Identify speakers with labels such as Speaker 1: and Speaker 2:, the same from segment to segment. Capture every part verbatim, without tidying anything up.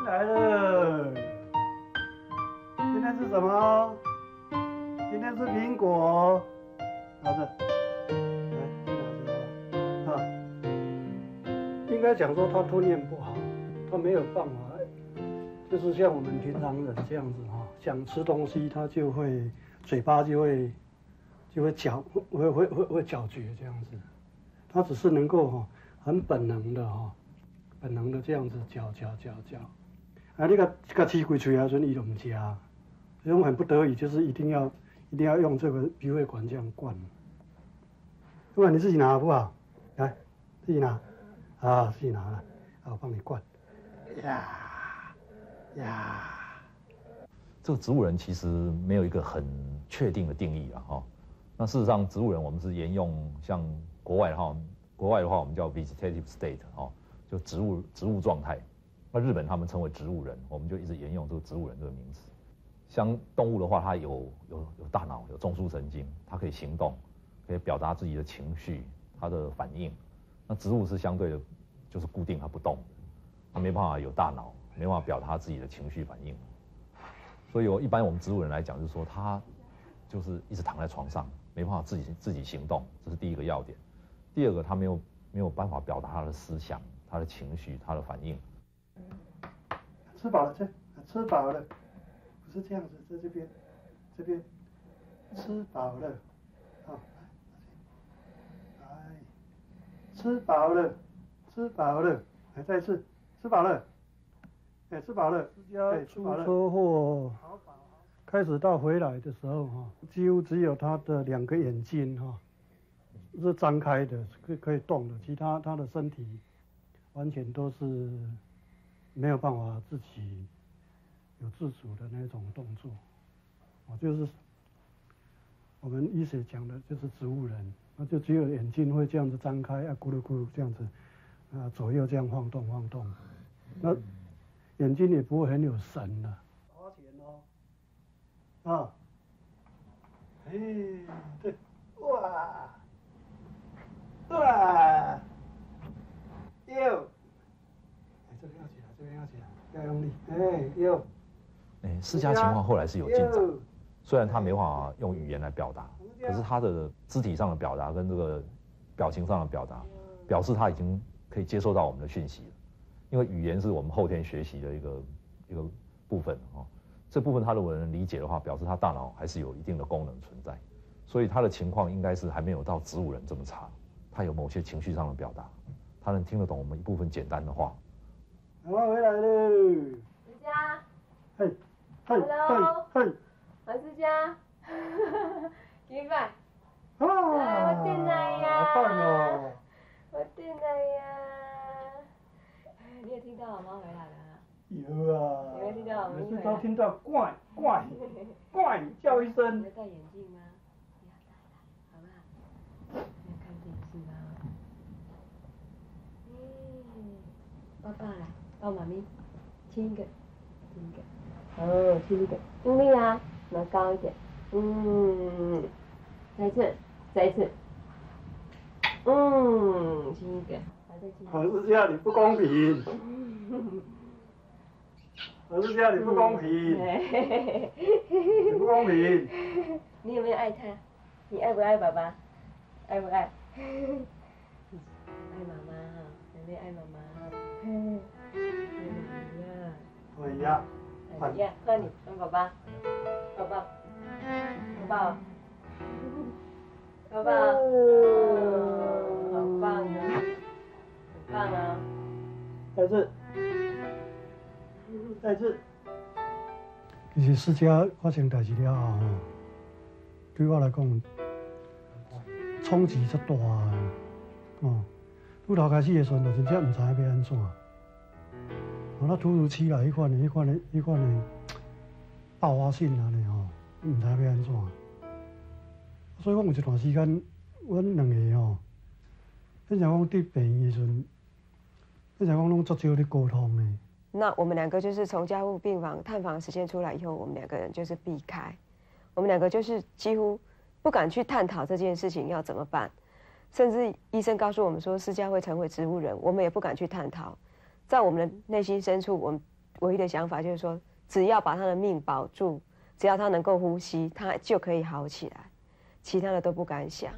Speaker 1: 来了。今天是什么？今天是苹果。拿着，来，拿着啊。应该讲说他吞咽不好，他没有办法，就是像我们平常人这样子哈，想吃东西他就会嘴巴就会就会嚼，会会会会嚼嚼这样子。他只是能够哈很本能的哈，本能的这样子嚼嚼嚼嚼。啊，你个个吃规嘴啊，所以伊就唔吃，这种很不得已，就是一定要一定要用这个鼻胃管这样灌。不然你自己拿好不好？来，自己拿，啊，自己拿了，啊，我帮你灌。呀呀，
Speaker 2: 这个植物人其实没有一个很确定的定义啊，哈。那事实上，植物人我们是沿用像国外哈，国外的话我们叫 vegetative state 哦，就植物植物状态。那日本他们称为植物人，我们就一直沿用这个植物人这个名词。像动物的话，它有有有大脑，有中枢神经，它可以行动，可以表达自己的情绪，它的反应。那植物是相对的，就是固定它不动的，它没办法有大脑，没办法表达自己的情绪反应。所以我一般我们植物人来讲，就是说他就是一直躺在床上，没办法自己自己行动，这是第一个要点。第二个，他没有没有办法表达他的思想、他的情绪、他的反应。
Speaker 1: 吃饱了，吃，吃饱了，不是这样子，在这边，这边，吃饱了，好，来，吃饱了，吃饱了，来再一次，吃饱了，哎，吃饱了，哎，出车祸，开始到回来的时候哈，几乎只有他的两个眼睛哈是张开的，可以可以动的，其他他的身体完全都是没有办法自己有自主的那种动作，哦，就是我们医学讲的就是植物人，那就只有眼睛会这样子张开，啊咕噜咕噜这样子，啊左右这样晃动晃动，那眼睛也不会很有神了。花钱哦，啊，哎，对，哇，哇，哟。这边要起来，这边要起来，要用力，哎，有。
Speaker 2: 哎，释迦情况后来是有进展，虽然他没办法用语言来表达，可是他的肢体上的表达跟这个表情上的表达，表示他已经可以接受到我们的讯息了。因为语言是我们后天学习的一个一个部分哦，这部分他如果能理解的话，表示他大脑还是有一定的功能存在，所以他的情况应该是还没有到植物人这么差，他有某些情绪上的表达，他能听得懂我们一部分简单的话。
Speaker 1: 妈妈回来了，
Speaker 3: 思佳，
Speaker 1: 嘿，嘿，嘿，嘿，
Speaker 3: 我思佳，几块？
Speaker 1: 啊，
Speaker 3: 我进来呀，
Speaker 1: 好棒哦，
Speaker 3: 我进来呀，你有听到我妈回来了啊？
Speaker 1: 有啊，
Speaker 3: 有没有听到我们
Speaker 1: 每次都听到怪怪怪叫一声。
Speaker 3: 你要戴眼镜吗？不要戴了，好不好？要看电视吗？嗯，抱抱来。抱妈咪，亲一个，亲一个，哦，亲一个，用力啊，拿高一点，嗯，再一次，再一次，嗯，亲一个，还在亲。
Speaker 1: 我是这样，你不公平，我是这样，你不公平，你不公平。
Speaker 3: 你有没有爱他？你爱不爱爸爸？爱不爱？爱妈妈哈，有没有爱妈妈？
Speaker 1: 对呀，
Speaker 3: 对呀，喝你，跟宝宝，宝宝，宝宝，宝宝，好棒啊，很棒啊！
Speaker 1: 再次，再次。其实释迦发生代志了后吼，对我来讲，冲击足大啊！哦，拄头开始的时阵，就真正唔知影要安怎。哦，那突如其来迄款的、迄款的、迄款的爆发性安尼吼，唔知要安怎。所以讲有一段时间，阮两个吼，变成讲伫病院的时阵，变成讲拢足少咧沟通的。
Speaker 4: 那我们两个就是从加护病房探访时间出来以后，我们两个人就是避开，我们两个就是几乎不敢去探讨这件事情要怎么办，甚至医生告诉我们说释迦会成为植物人，我们也不敢去探讨。在我们的内心深处，我们唯一的想法就是说，只要把他的命保住，只要他能够呼吸，他就可以好起来，其他的都不敢想。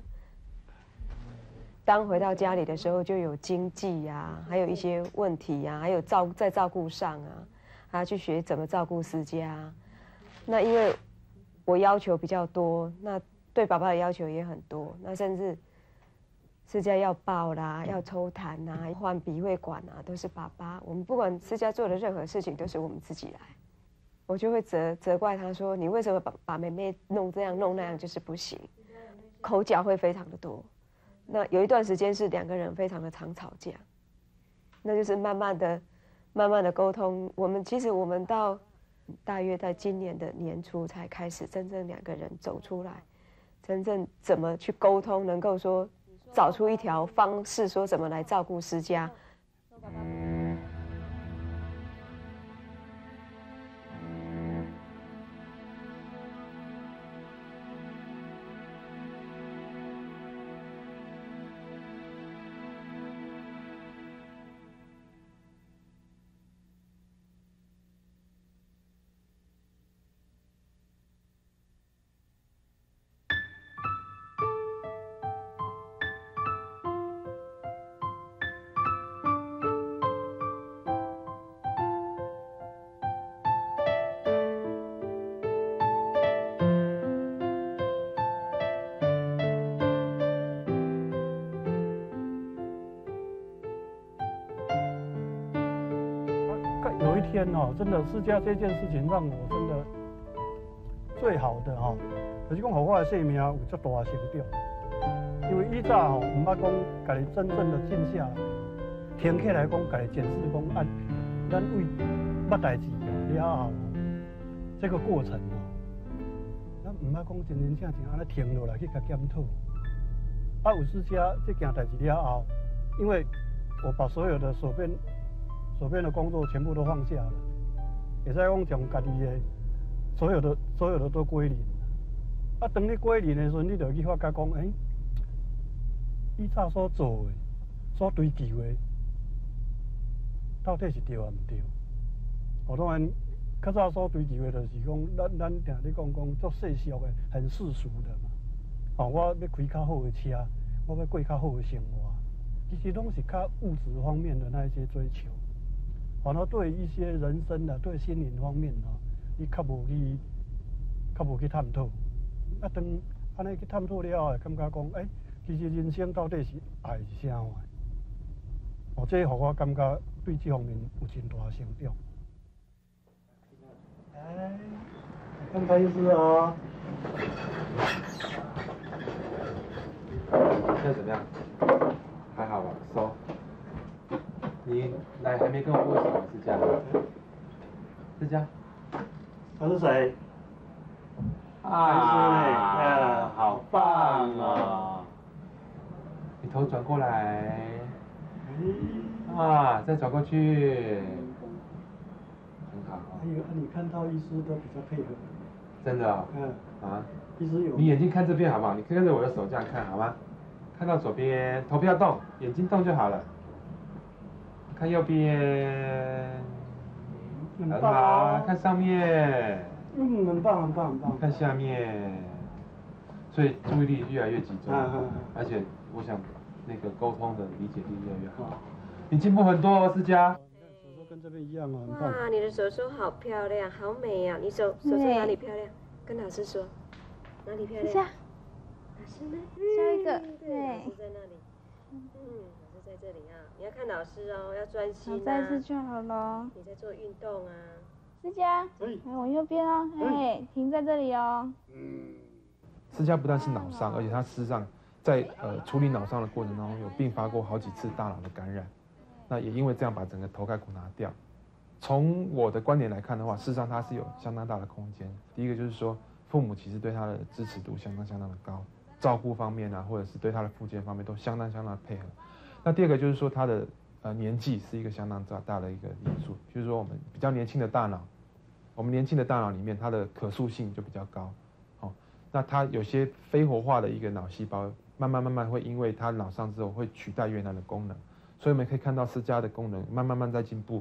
Speaker 4: 当回到家里的时候，就有经济呀、啊，还有一些问题呀、啊，还有照在照顾上啊，还要去学怎么照顾私家、啊。那因为我要求比较多，那对爸爸的要求也很多，那甚至私家要抱啦，要抽痰呐，换鼻胃管啊，都是爸爸。我们不管私家做的任何事情，都是我们自己来。我就会责责怪他说：“你为什么把把妹妹弄这样弄那样，就是不行。”口角会非常的多。那有一段时间是两个人非常的常吵架，那就是慢慢的、慢慢的沟通。我们其实我们到大约在今年的年初才开始真正两个人走出来，真正怎么去沟通，能够说。找出一条方式，说怎么来照顾私家。
Speaker 1: 有一天哦，真的私家这件事情让我真的最好的哈、哦，就是讲，让我的生命有足大的成长。因为以早吼，唔捌讲家己真正的静下来，停起来讲家己检视讲，啊，咱为捌代志了后，这个过程哦，咱唔捌讲真真正正安尼停落来去甲检讨。啊，有私家这件代志了后，因为我把所有的手边。手边的工作全部都放下了，也在讲将家己的所有的所有的都归零。啊，当你归零的时候，你就去发觉讲，哎、欸，以早所做的、所追求的，到底是对啊唔对？哦，当然，较早所追求的，就是讲咱咱定咧讲讲做世俗的、很世俗的嘛。哦，我要开较好的车，我要过较好的生活，其实拢是较物质方面的那一些追求。反而对一些人生的、对心灵方面哦，你较无去、较无去探讨。啊，当安尼去探讨了后，感觉讲，哎、欸，其实人生到底是爱是啥货？哦，这互我感觉对这方面有真大成长。来，看看意思哦。
Speaker 5: 现在怎么样？还好吧，收。你来还没跟我握手，是这样的？是这样。
Speaker 1: 他是谁？
Speaker 5: 啊，好棒哦！你头转过来。啊，再转过去。很好。
Speaker 1: 还有，你看到医师都比较配合。
Speaker 5: 真的哦。
Speaker 1: 嗯。
Speaker 5: 啊。
Speaker 1: 医师有。
Speaker 5: 你眼睛看这边好不好？你跟着我的手这样看好吗？看到左边，头不要动，眼睛动就好了。看右边，很好，看上面，
Speaker 1: 嗯，很棒，很棒，很棒。
Speaker 5: 看下面，所以注意力越来越集中，而且我想那个沟通的理解力越来越好。你进步很多哦，思佳。
Speaker 1: 手手跟这边一样哦，很棒。
Speaker 3: 哇，你的手手好漂亮，好美啊！你手手手哪里漂亮？跟老师说，哪里漂亮？老师呢？
Speaker 6: 下一个，
Speaker 3: 对，老师在那里。嗯。在这里啊，你要看老师哦，要专心啊。
Speaker 6: 好，再次就好了。
Speaker 3: 你在做运动啊。
Speaker 6: 思佳，来往右边哦，哎，停在这里哦。
Speaker 5: 嗯。思佳不但是脑伤，而且他事实上在呃处理脑伤的过程当中，有并发过好几次大脑的感染。那也因为这样把整个头盖骨拿掉。从我的观点来看的话，事实上他是有相当大的空间。第一个就是说，父母其实对他的支持度相当相当的高，照顾方面啊，或者是对他的复健方面都相当相当的配合。那第二个就是说，他的呃年纪是一个相当大的一个因素，就是说我们比较年轻的大脑，我们年轻的大脑里面它的可塑性就比较高，哦，那它有些非活化的一个脑细胞，慢慢慢慢会因为它脑伤之后会取代原来的功能，所以我们可以看到思佳的功能慢慢慢在进步，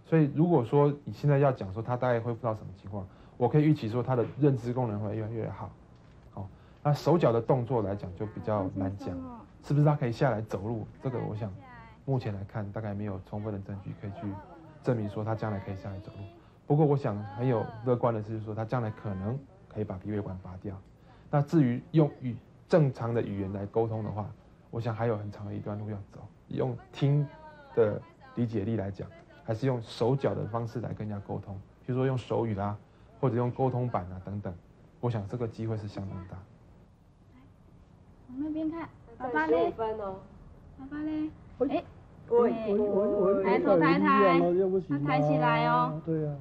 Speaker 5: 所以如果说你现在要讲说他大概恢复到什么情况，我可以预期说他的认知功能会越来越好。哦，那手脚的动作来讲就比较难讲，是不是他可以下来走路？这个我想目前来看大概没有充分的证据可以去证明说他将来可以下来走路。不过我想很有乐观的是说他将来可能可以把鼻胃管拔掉。那至于用语正常的语言来沟通的话，我想还有很长的一段路要走。用听的理解力来讲，还是用手脚的方式来跟人家沟通，比如说用手语啦、啊，或者用沟通板啊等等，我想这个机会是相当大。
Speaker 6: 往那边看，爸爸嘞？爸爸嘞？哎，
Speaker 1: 我我我我
Speaker 6: 抬头抬抬，
Speaker 1: 他
Speaker 6: 抬起来哦。
Speaker 1: 对呀。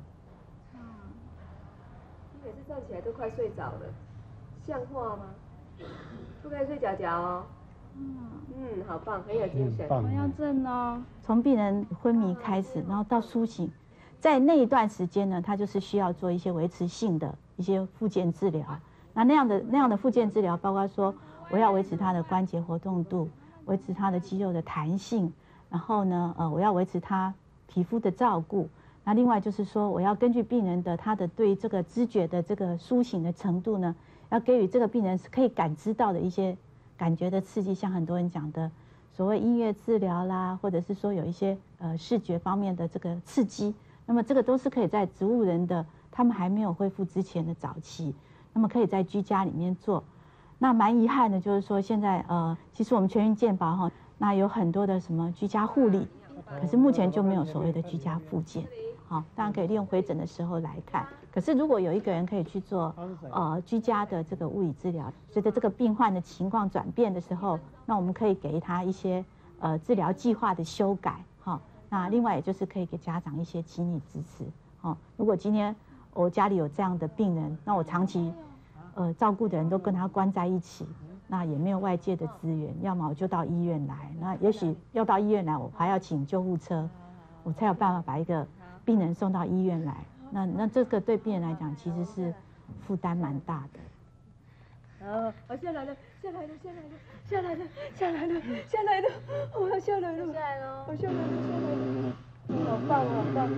Speaker 3: 你每次站起来都快睡着了，像话吗？不可以睡觉觉哦。嗯嗯，好棒，很有精神。
Speaker 6: 我要正哦。从病人昏迷开始，然后到苏醒，在那一段时间呢，他就是需要做一些维持性的一些复健治疗。那那样的那样的复健治疗，包括说我要维持他的关节活动度，维持他的肌肉的弹性，然后呢，呃，我要维持他皮肤的照顾。那另外就是说，我要根据病人的他的对这个知觉的这个苏醒的程度呢，要给予这个病人可以感知到的一些感觉的刺激，像很多人讲的所谓音乐治疗啦，或者是说有一些呃视觉方面的这个刺激，那么这个都是可以在植物人的他们还没有恢复之前的早期，那么可以在居家里面做。那蛮遗憾的就是说现在呃，其实我们全民健保哈，那有很多的什么居家护理，可是目前就没有所谓的居家复健。好，当然可以利用回诊的时候来看。可是如果有一个人可以去做呃居家的这个物理治疗，随着这个病患的情况转变的时候，那我们可以给他一些呃治疗计划的修改。哈，那另外也就是可以给家长一些心理支持。哦，如果今天我家里有这样的病人，那我长期呃照顾的人都跟他关在一起，那也没有外界的资源，要么我就到医院来，那也许要到医院来，我还要请救护车，我才有办法把一个病人送到医院来，那那这个对病人来讲其实是负担蛮大的。
Speaker 3: 哦，我下来了，下来了，下来了，下来了，下来了，下来了，我要下来了，下来了，我下来了，下来了，好棒，好棒。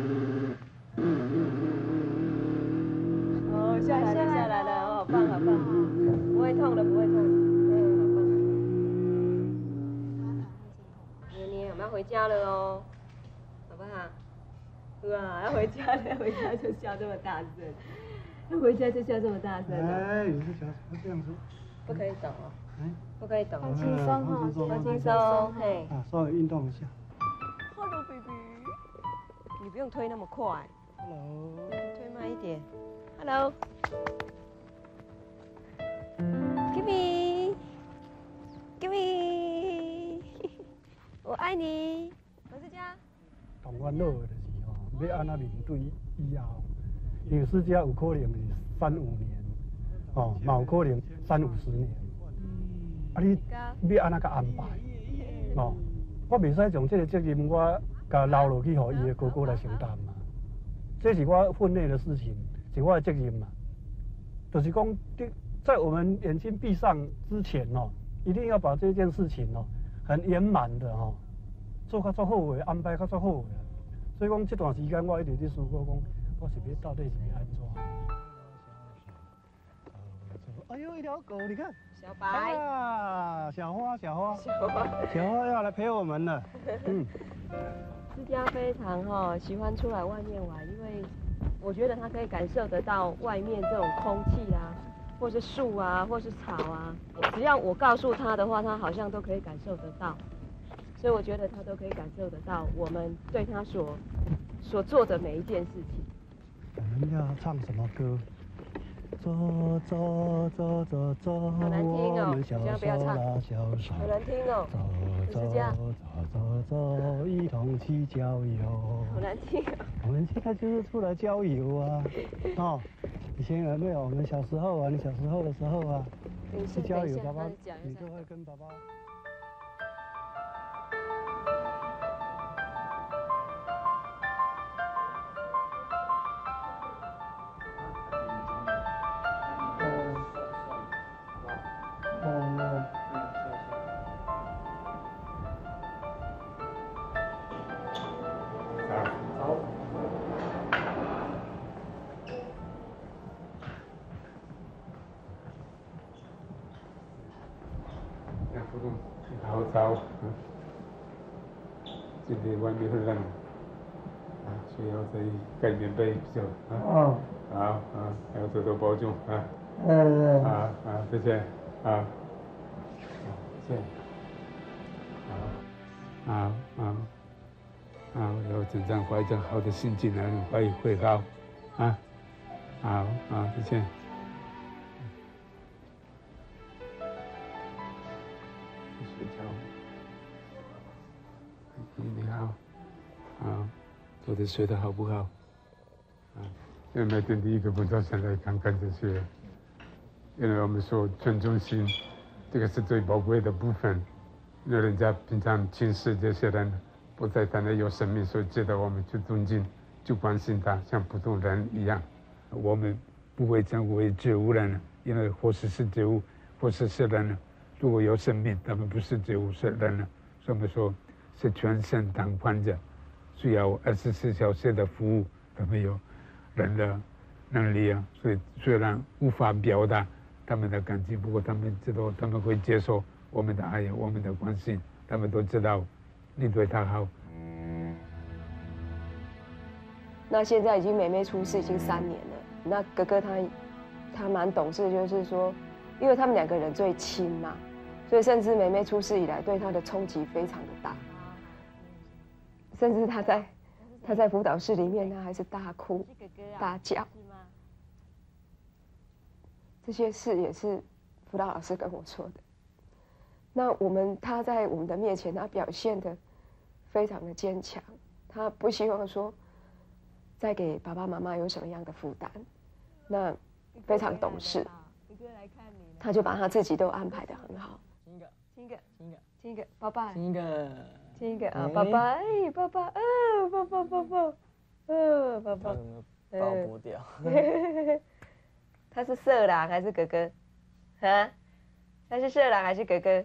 Speaker 3: 哦，下来了，下来了，哦，好棒，好棒，不会痛的，不会痛，嗯，好棒。妮妮，我们要回家了哦，好不好？哇，要回家了，回家就笑这么大声，要回家就笑这么大声。
Speaker 1: 哎，你是想这样子？
Speaker 3: 不可以抖哦，
Speaker 1: 哎，
Speaker 3: 不可以抖，
Speaker 6: 放轻松哈，
Speaker 3: 放轻松，嘿。
Speaker 1: 啊，稍微运动一下。
Speaker 3: Hello baby， 你不用推那么快。
Speaker 1: Hello。
Speaker 3: 推慢一点。Hello。Give me，Give me， 我爱你，我是家。
Speaker 1: 同阮老的就是吼，要安怎面对以后，因为世界有可能是三五年，哦，嘛有可能三五十年。啊，你要安怎甲安排？哦，我袂使将这个责任我甲留落去，互伊的哥哥来承担嘛。这是我分内的事情，是我的责任嘛。就是讲，在我们眼睛闭上之前哦，一定要把这件事情哦，很圆满的哦，做较足好的，安排较足好的。所以讲，这段时间我一直在思考讲，我是要到底是要安怎？哎呦，一条狗，你看，
Speaker 3: 小白
Speaker 1: 啊，小花，小花，
Speaker 3: 小花，
Speaker 1: 小花要来陪我们了。嗯，
Speaker 3: 思佳非常哈、哦、喜欢出来外面玩，因为我觉得他可以感受得到外面这种空气啊，或是树啊，或是草啊，只要我告诉他的话，他好像都可以感受得到。所以我觉得他都可以感受得到我们对他所所做的每一件事情。
Speaker 1: 我们要唱什么歌？走走走走走，
Speaker 3: 好难听哦，
Speaker 1: 我们小手拉小手，
Speaker 3: 好难听哦，
Speaker 1: 走走走走走，一同去郊游。
Speaker 3: 好难听哦。
Speaker 1: 我们现在就是出来郊游啊，哦，以前有没有？我们小时候啊，你小时候的时候啊，去郊游，爸爸你都会跟爸爸。好。
Speaker 7: 澡，嗯，今天外面很冷，啊，所以要再盖棉被比较啊。哦。好啊，还要多多保重啊。嗯。啊啊，谢谢啊。谢谢。好，好，好，好，要整张怀着好的心情来，会会好，啊，好，好，谢谢。睡觉。你好，好，昨天睡得好不好？啊，因为每天第一个步骤先来看看这些，因为我们说尊重心，这个是最宝贵的部分。因为人家平常轻视这些人，不在他那有生命，所以值得我们去尊敬、去关心他，像普通人一样。我们不会称为植物人，因为或是是植物，或是是人。如果有生命，他们不是植物，是人了。所以我们说是全身当患者，需要二十四小时的服务，他们有人的能力啊。所以虽然无法表达他们的感情，不过他们知道他们会接受我们的爱，我们的关心，他们都知道你对他好。
Speaker 4: 那现在已经妹妹出世已经三年了，那哥哥他他蛮懂事，就是说，因为他们两个人最亲嘛，所以甚至妹妹出世以来对他的冲击非常的大，甚至他在他在辅导室里面，他还是大哭大叫。这些事也是辅导老师跟我说的。那我们他在我们的面前，他表现的非常的坚强，他不希望说再给爸爸妈妈有什么样的负担，那非常懂事，他就把他自己都安排得很好。亲一个，亲一个，亲一个，亲一个，爸爸，亲一个，亲一个啊，爸爸，哎，爸爸，哦，爸爸，爸爸，哦，爸爸，
Speaker 8: 把我剥掉。
Speaker 4: 他是色狼还是哥哥？啊？他是色狼还是哥哥？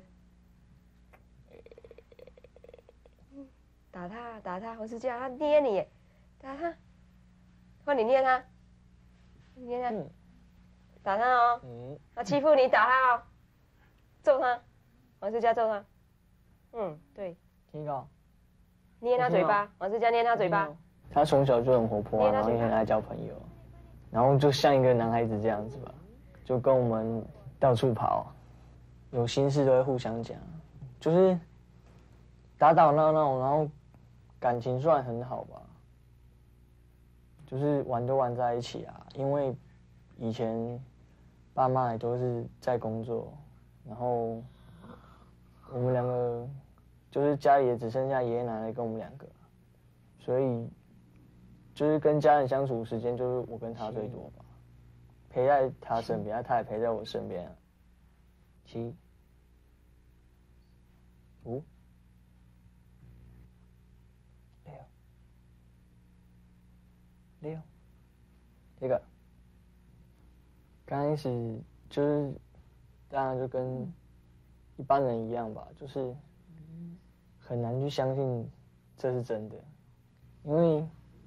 Speaker 4: 打他，打他！我是叫他捏你，打他，换你捏他，捏他，嗯、打他哦！嗯、他欺负你，打他哦，揍他，王世佳揍他。嗯，对。
Speaker 8: 听到。
Speaker 4: 捏他嘴巴，王世佳捏他嘴巴。
Speaker 8: 他从小就很活泼、啊，然后也很爱交朋友，然后就像一个男孩子这样子吧，就跟我们到处跑，有心事都会互相讲，就是打打闹闹，然后。感情算很好吧，就是玩都玩在一起啊。因为以前爸妈也都是在工作，然后我们两个就是家里也只剩下爷爷奶奶跟我们两个，所以就是跟家人相处时间就是我跟他最多吧，陪在他身边，他也陪在我身边、啊。七五。六，这个刚开始就是当然就跟一般人一样吧，就是很难去相信这是真的，因为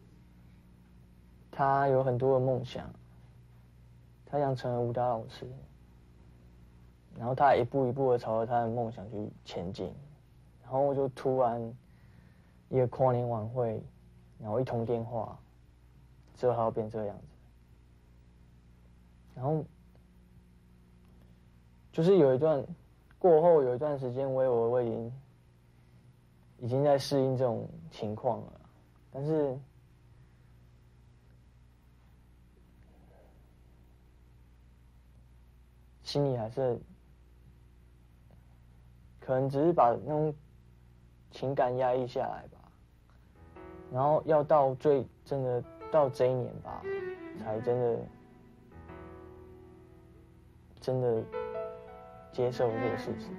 Speaker 8: 他有很多的梦想，他想成为舞蹈老师，然后他一步一步的朝着他的梦想去前进，然后就突然一个跨年晚会，然后一通电话。之后还要变这个样子，然后就是有一段过后有一段时间，我以为我已经已经在适应这种情况了，但是心里还是可能只是把那种情感压抑下来吧，然后要到最真的。到这一年吧，才真的真的接受这个事实。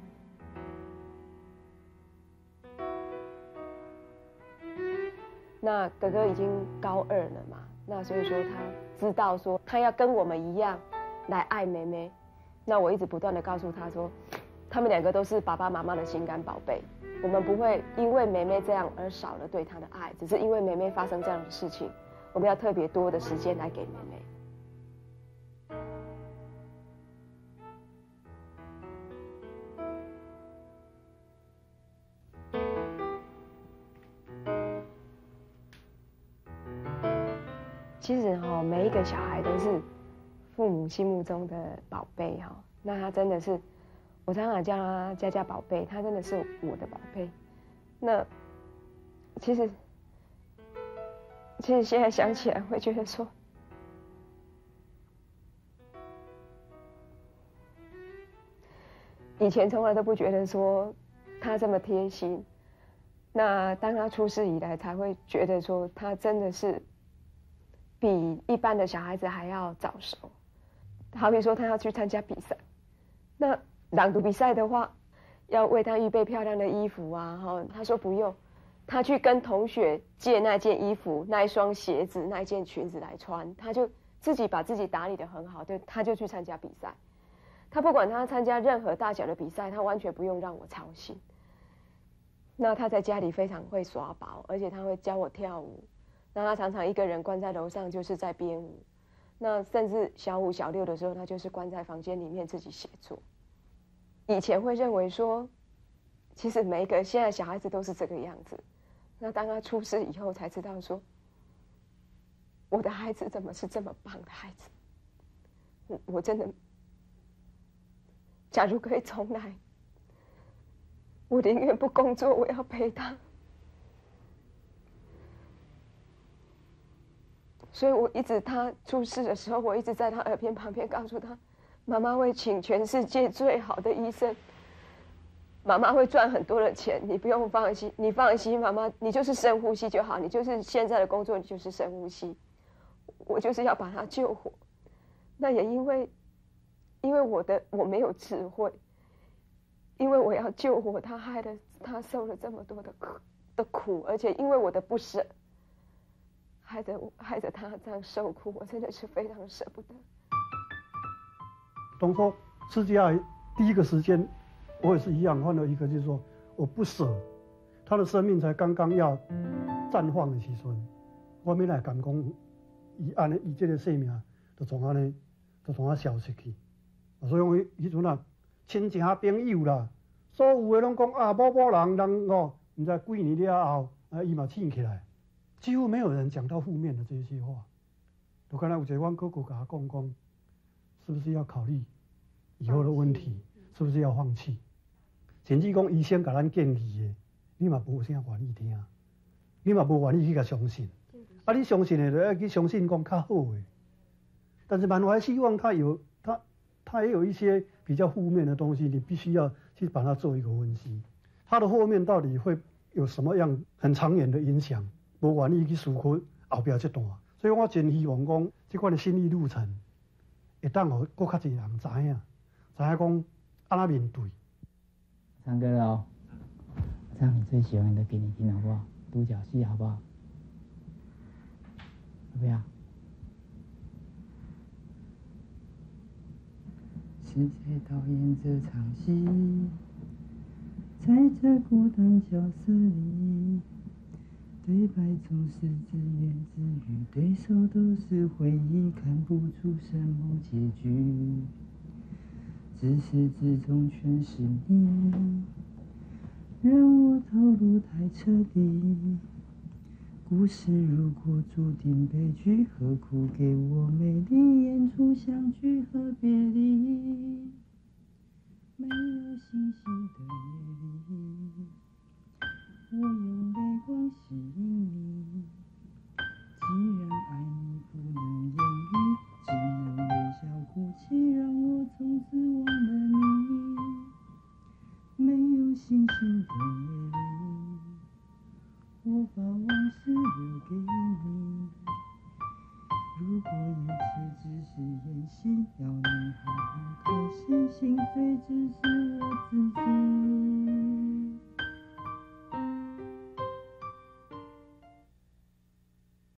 Speaker 4: 那哥哥已经高二了嘛，那所以说他知道说他要跟我们一样来爱妹妹。那我一直不断的告诉他说，他们两个都是爸爸妈妈的心肝宝贝，我们不会因为妹妹这样而少了对她的爱，只是因为妹妹发生这样的事情。我们要特别多的时间来给妹妹。 其实哈、哦，每一个小孩都是父母心目中的宝贝哈、哦。那他真的是，我常常叫他家家宝贝，他真的是我的宝贝。那其实，其实现在想起来会觉得说，以前从来都不觉得说他这么贴心。那当他出世以来，才会觉得说他真的是比一般的小孩子还要早熟。好比说他要去参加比赛，那朗读比赛的话，要为他预备漂亮的衣服啊，哈，他说不用，他去跟同学借那件衣服、那一双鞋子、那一件裙子来穿，他就自己把自己打理得很好，对，他就去参加比赛。他不管他参加任何大小的比赛，他完全不用让我操心。那他在家里非常会耍宝，而且他会教我跳舞。那他常常一个人关在楼上，就是在编舞。那甚至小五、小六的时候，他就是关在房间里面自己写作。以前会认为说，其实每一个现在小孩子都是这个样子。那当他出世以后，才知道说，我的孩子怎么是这么棒的孩子？我我真的，假如可以重来。我宁愿不工作，我要陪他。所以我一直他出事的时候，我一直在他耳边旁边告诉他，妈妈会请全世界最好的医生，妈妈会赚很多的钱，你不用放心，你放心，妈妈，你就是深呼吸就好，你就是现在的工作，你就是深呼吸，我就是要把他救活。那也因为，因为我的我没有智慧。因为我要救活他，害得他受了这么多的苦的苦，而且因为我的不舍，害得害得他这样受苦，我真的是非常舍不得。
Speaker 1: 当初吃家第一个时间，我也是一样，换了一个就是说我不舍，他的生命才刚刚要绽放的时阵，我没来敢讲，伊安尼伊这个生命就从安尼就从啊消失去，所以我迄阵啊。亲情朋友啦，所有的拢讲啊，某某人人哦，唔知几年了后，啊，伊嘛醒起来，几乎没有人讲到负面的这些话。我刚才有一个阮哥哥甲我讲讲，是不是要考虑以后的问题，是不是要放弃？甚至讲医生甲咱建议的，你嘛无啥愿意听，你嘛无愿意去甲相信。啊，你相信的就要去相信讲较好的，但是满怀希望他有他。它也有一些比较负面的东西，你必须要去把它做一个分析，它的后面到底会有什么样很长远的影响，无愿意去思考后边这段，所以我真希望讲这款的心理路程，会当互更较侪人知影，知影讲安怎面对。
Speaker 9: 唱歌了哦，唱你最喜欢的给你听好不好？独角戏好不好？要不要？是谁导演这场戏？在这孤单角色里，对白总是自言自语，对手都是回忆，看不出什么结局。自始至终全是你，让我投入太彻底。故事如果注定悲剧，何苦给我美丽演出相聚和别离？没有星星的夜里，我用泪光吸引你。